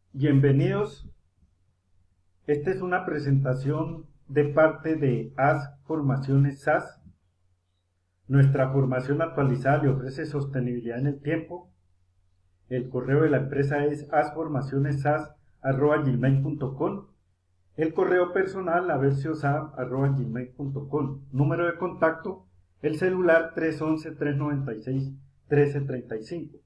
Bienvenidos. Esta es una presentación de parte de AS Formaciones SAS. Nuestra formación actualizada le ofrece sostenibilidad en el tiempo. El correo de la empresa es asformacionessas@gmail.com. El correo personal aversiosab@gmail.com. Número de contacto, el celular 311-396-1335.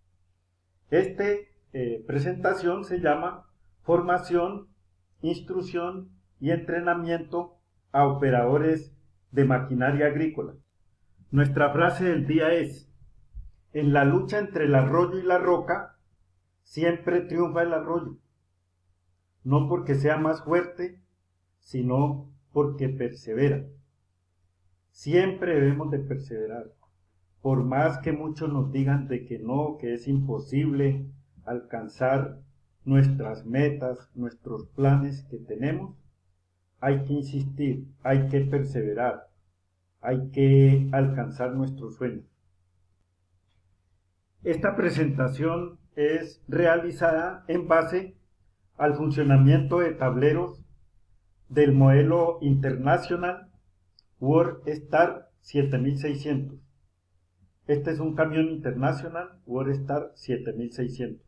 Presentación se llama Formación, Instrucción y Entrenamiento a Operadores de Maquinaria Agrícola. Nuestra frase del día es: en la lucha entre el arroyo y la roca, siempre triunfa el arroyo. No porque sea más fuerte, sino porque persevera. Siempre debemos de perseverar. Por más que muchos nos digan de que no, que es imposible alcanzar nuestras metas, nuestros planes que tenemos, hay que insistir, hay que perseverar, hay que alcanzar nuestros sueños. Esta presentación es realizada en base al funcionamiento de tableros del modelo International WorldStar 7600. Este es un camión International WorldStar 7600.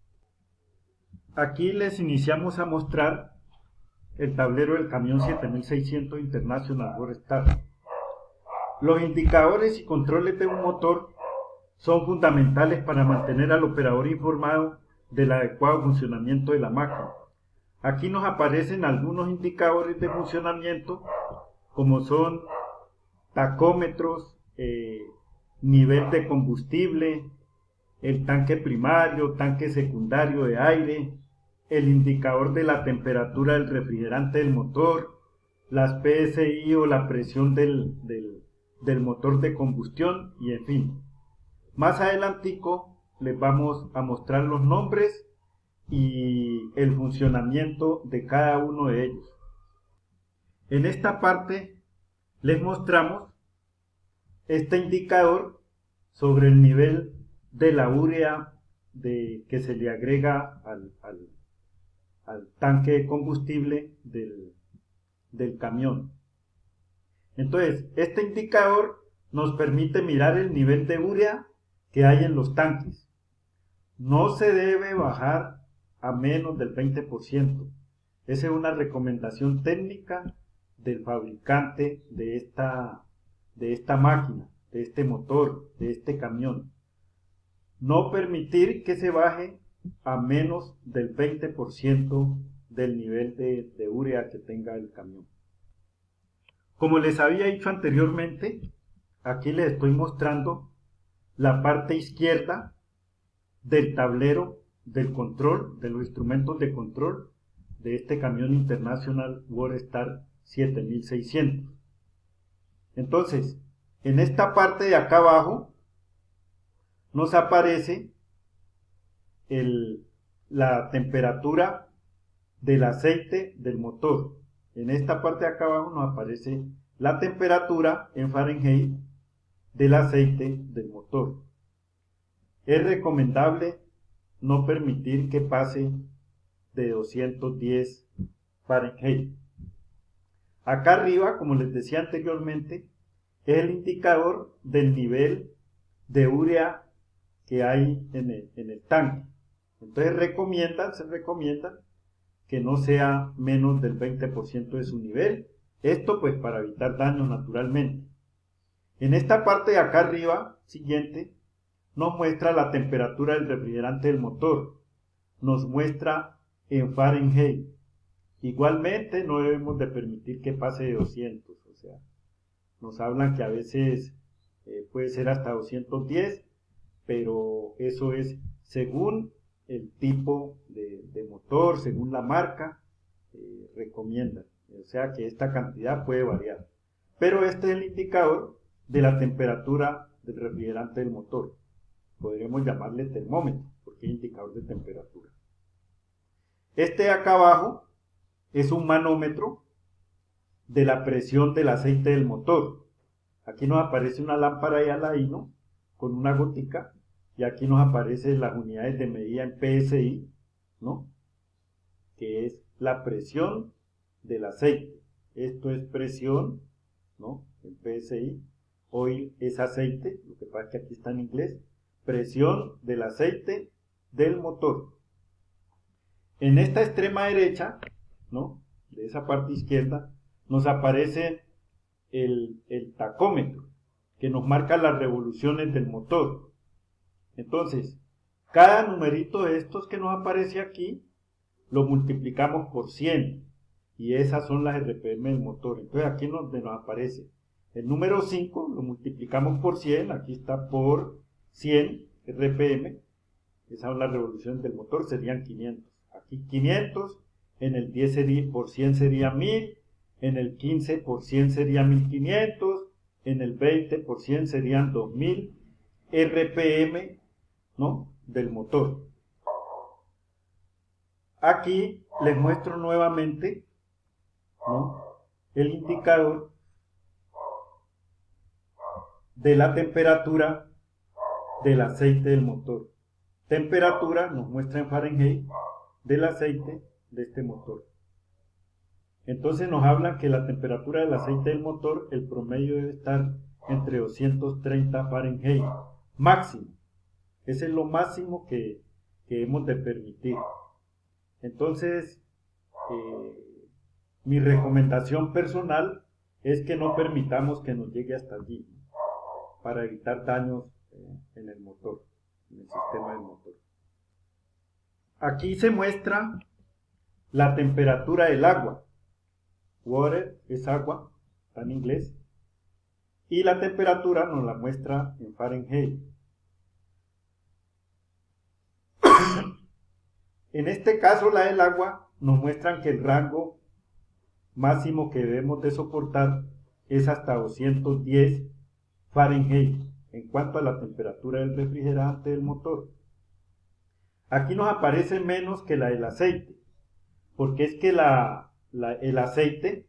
Aquí les iniciamos a mostrar el tablero del camión 7600 International WorldStar. Los indicadores y controles de un motor son fundamentales para mantener al operador informado del adecuado funcionamiento de la máquina. Aquí nos aparecen algunos indicadores de funcionamiento, como son tacómetros, nivel de combustible, el tanque primario, tanque secundario de aire, el indicador de la temperatura del refrigerante del motor, las PSI o la presión del motor de combustión y en fin. Más adelantico les vamos a mostrar los nombres y el funcionamiento de cada uno de ellos. En esta parte les mostramos este indicador sobre el nivel de la urea que se le agrega al tanque de combustible del camión. Entonces, este indicador nos permite mirar el nivel de urea que hay en los tanques. No se debe bajar a menos del 20%. Esa es una recomendación técnica del fabricante de esta máquina, de este motor, de este camión. No permitir que se baje a menos del 20% del nivel de urea que tenga el camión. Como les había dicho anteriormente, aquí les estoy mostrando la parte izquierda del tablero del control, de los instrumentos de control de este camión International WorldStar 7600. Entonces, en esta parte de acá abajo nos aparece la temperatura del aceite del motor. En esta parte de acá abajo nos aparece la temperatura en Fahrenheit del aceite del motor. Es recomendable no permitir que pase de 210 Fahrenheit. Acá arriba, como les decía anteriormente, es el indicador del nivel de urea que hay en el tanque. Entonces se recomienda que no sea menos del 20% de su nivel. Esto pues para evitar daños naturalmente. En esta parte de acá arriba, siguiente, nos muestra la temperatura del refrigerante del motor. Nos muestra en Fahrenheit. Igualmente no debemos de permitir que pase de 200. O sea, nos hablan que a veces puede ser hasta 210, pero eso es según el tipo de motor, según la marca, recomiendan. O sea que esta cantidad puede variar. Pero este es el indicador de la temperatura del refrigerante del motor. Podríamos llamarle termómetro, porque es indicador de temperatura. Este de acá abajo es un manómetro de la presión del aceite del motor. Aquí nos aparece una lámpara de aladino con una gotica y aquí nos aparecen las unidades de medida en PSI, ¿no? que es la presión del aceite. Esto es presión, ¿no? El PSI. Oil es aceite, lo que pasa es que aquí está en inglés. Presión del aceite del motor. En esta extrema derecha, ¿no? De esa parte izquierda, nos aparece el tacómetro, que nos marca las revoluciones del motor. Entonces, cada numerito de estos que nos aparece aquí, lo multiplicamos por 100, y esas son las RPM del motor. Entonces aquí donde nos aparece el número 5, lo multiplicamos por 100, aquí está por 100 RPM, esas son las revoluciones del motor, serían 500. Aquí 500, en el 10% sería 1000, en el 15% sería 1500, en el 20% serían 2000 RPM, ¿no? Del motor. Aquí les muestro nuevamente, ¿no? El indicador de la temperatura del aceite del motor. Temperatura nos muestra en Fahrenheit del aceite de este motor. Entonces nos hablan que la temperatura del aceite del motor, el promedio debe estar entre 230 Fahrenheit máximo. Ese es lo máximo que hemos de permitir. Entonces, mi recomendación personal es que no permitamos que nos llegue hasta allí, para evitar daños en el motor, en el sistema del motor. Aquí se muestra la temperatura del agua. Water es agua, está en inglés. Y la temperatura nos la muestra en Fahrenheit. En este caso, la del agua, nos muestran que el rango máximo que debemos de soportar es hasta 210 Fahrenheit en cuanto a la temperatura del refrigerante del motor. Aquí nos aparece menos que la del aceite, porque es que el aceite,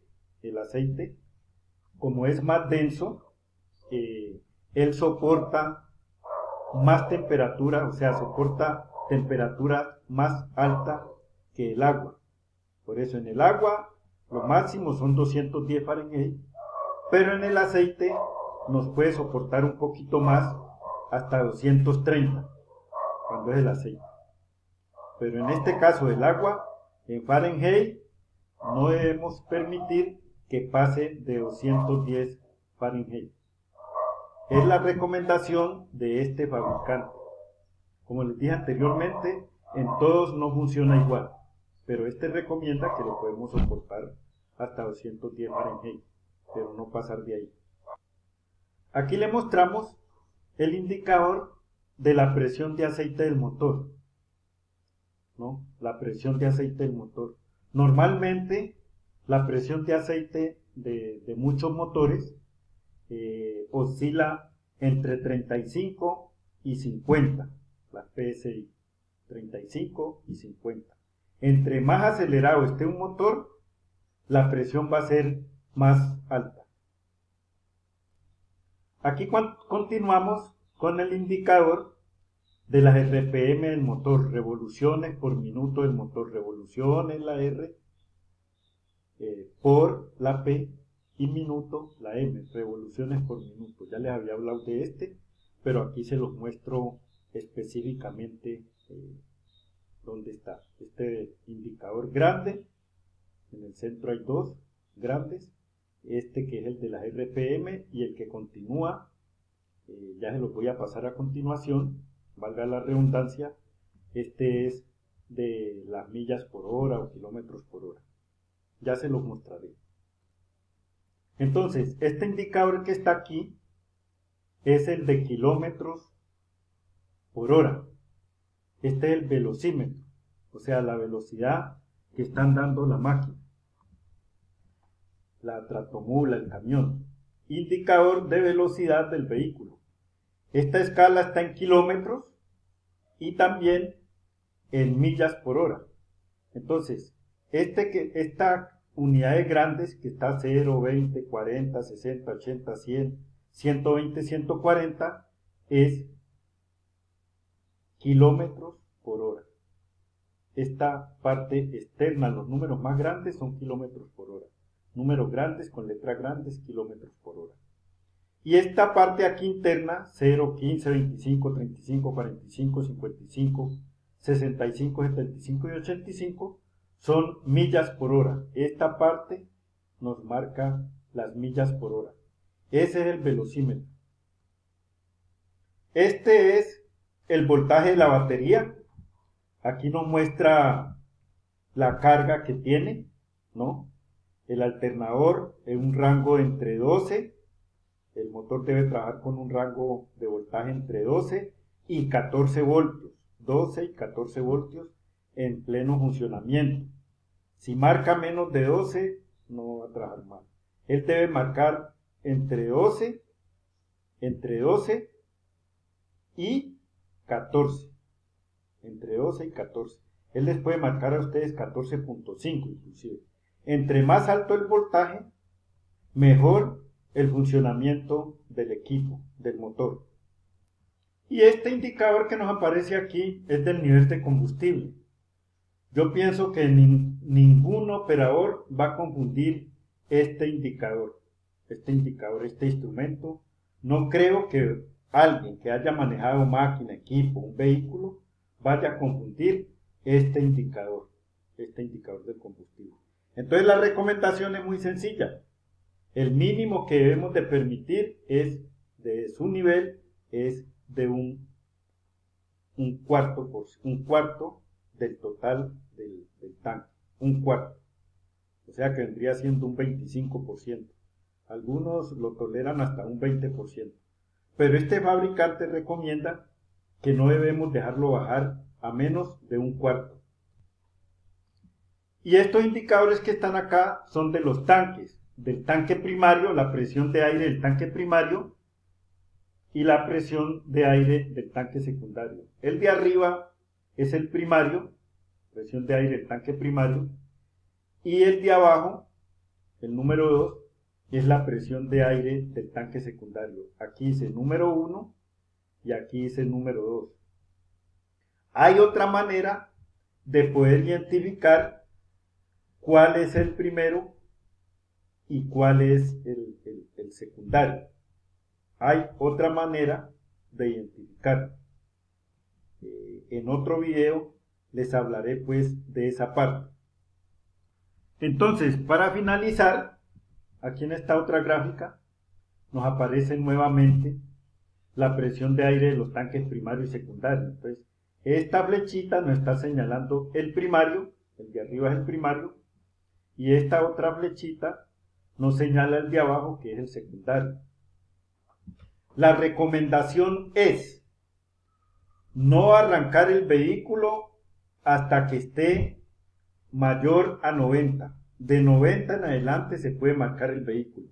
como es más denso, él soporta más temperatura, o sea, soporta temperatura más alta que el agua. Por eso en el agua lo máximo son 210 Fahrenheit, pero en el aceite nos puede soportar un poquito más, hasta 230, cuando es el aceite. Pero en este caso el agua, en Fahrenheit, no debemos permitir que pase de 210 Fahrenheit. Es la recomendación de este fabricante. Como les dije anteriormente, en todos no funciona igual, pero este recomienda que lo podemos soportar hasta 210 Fahrenheit, pero no pasar de ahí. Aquí le mostramos el indicador de la presión de aceite del motor, ¿no? La presión de aceite del motor. Normalmente, la presión de aceite de muchos motores oscila entre 35 y 50, las PSI, 35 y 50. Entre más acelerado esté un motor, la presión va a ser más alta. Aquí continuamos con el indicador de las RPM del motor, revoluciones por minuto del motor, revoluciones la R, por la P, y minuto la M, revoluciones por minuto. Ya les había hablado de este, pero aquí se los muestro específicamente dónde está. Este indicador grande, en el centro hay dos grandes, este que es el de las RPM y el que continúa, ya se los voy a pasar a continuación, valga la redundancia, este es de las millas por hora o kilómetros por hora. Ya se los mostraré. Entonces, este indicador que está aquí es el de kilómetros por hora. Este es el velocímetro, o sea, la velocidad que están dando la máquina, la tractomula, el camión. Indicador de velocidad del vehículo. Esta escala está en kilómetros y también en millas por hora. Entonces, estas unidades grandes que está 0, 20, 40, 60, 80, 100, 120, 140 es kilómetros por hora. esta parte externa, los números más grandes son kilómetros por hora. Números grandes con letras grandes, kilómetros por hora. Y esta parte aquí interna, 0, 15, 25, 35, 45, 55, 65, 75 y 85, son millas por hora. Esta parte nos marca las millas por hora. Ese es el velocímetro. Este es el voltaje de la batería. Aquí nos muestra la carga que tiene, ¿no? El alternador en un rango entre 12. El motor debe trabajar con un rango de voltaje entre 12 y 14 voltios. 12 y 14 voltios en pleno funcionamiento. Si marca menos de 12, no va a trabajar mal. Él debe marcar entre 12 y 14. Entre 12 y 14. Él les puede marcar a ustedes 14.5 inclusive. Entre más alto el voltaje, mejor el funcionamiento del equipo, del motor. Y este indicador que nos aparece aquí es del nivel de combustible. Yo pienso que ningún operador va a confundir este indicador, este instrumento. No creo que alguien que haya manejado máquina, equipo, un vehículo, vaya a confundir este indicador del combustible. Entonces la recomendación es muy sencilla. El mínimo que debemos de permitir es de su nivel es de un cuarto del total del tanque, un cuarto. O sea que vendría siendo un 25%. Algunos lo toleran hasta un 20%. Pero este fabricante recomienda que no debemos dejarlo bajar a menos de un cuarto. Y estos indicadores que están acá son de los tanques. Del tanque primario, la presión de aire del tanque primario y la presión de aire del tanque secundario. El de arriba es el primario, presión de aire del tanque primario, y el de abajo, el número 2, es la presión de aire del tanque secundario. Aquí dice número 1 y aquí dice número 2. Hay otra manera de poder identificar cuál es el primero y cuál es el secundario. Hay otra manera de identificar. En otro video les hablaré pues de esa parte. Entonces, para finalizar, aquí en esta otra gráfica nos aparece nuevamente la presión de aire de los tanques primario y secundario. Entonces, esta flechita nos está señalando el primario, el de arriba es el primario, y esta otra flechita nos señala el de abajo, que es el secundario. La recomendación es no arrancar el vehículo hasta que esté mayor a 90. De 90 en adelante se puede marcar el vehículo.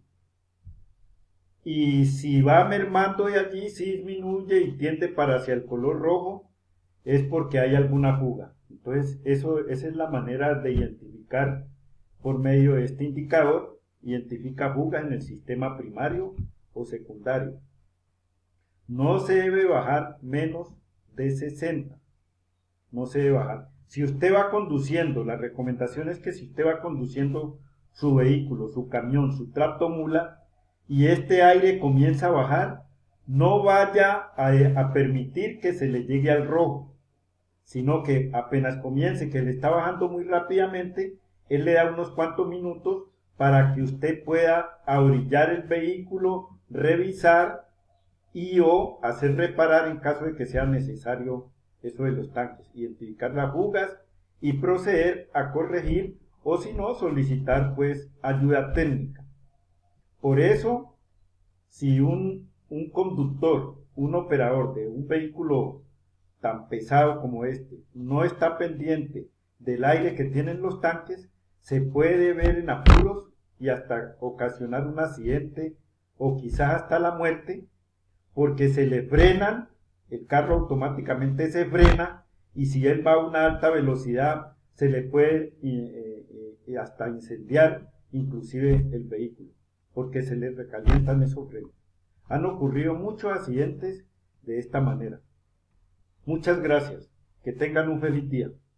Y si va mermando de allí, si disminuye y tiende para hacia el color rojo, es porque hay alguna fuga. Entonces, esa es la manera de identificar por medio de este indicador. Identifica fugas en el sistema primario o secundario. No se debe bajar menos de 60. No se debe bajar. Si usted va conduciendo, la recomendación es que si usted va conduciendo su vehículo, su camión, su tractomula, y este aire comienza a bajar, no vaya a permitir que se le llegue al rojo, sino que apenas comience, que le está bajando muy rápidamente, él le da unos cuantos minutos para que usted pueda abrillar el vehículo, revisar y o hacer reparar en caso de que sea necesario eso de los tanques, identificar las fugas y proceder a corregir o si no solicitar pues ayuda técnica. Por eso, si un conductor, un operador de un vehículo tan pesado como este no está pendiente del aire que tienen los tanques, se puede ver en apuros y hasta ocasionar un accidente o quizás hasta la muerte, porque se le frenan, el carro automáticamente se frena y si él va a una alta velocidad se le puede hasta incendiar inclusive el vehículo, porque se le recalientan esos frenos. Han ocurrido muchos accidentes de esta manera. Muchas gracias. Que tengan un feliz día.